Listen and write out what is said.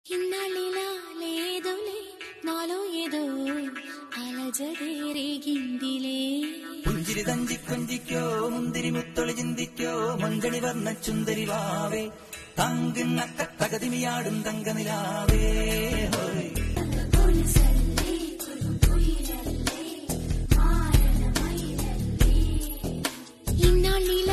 ఇన్నాళ్ళిలా లేదులే నాలో ఏదో అలజడే రేగిందిలే. പുഞ്ചിരി തഞ്ചിക്കൊഞ്ചിക്കോ മുന്തിരി മുത്തൊളി ചിന്തിക്കോ മഞ്ചണി വർണ്ണ ചുന്ദരി വാവേ തങ്കുന്നക്ക തകതിമിയാടും തങ്കനിലാവേ ഹോയ്. ఇన్నాళ్ళిలా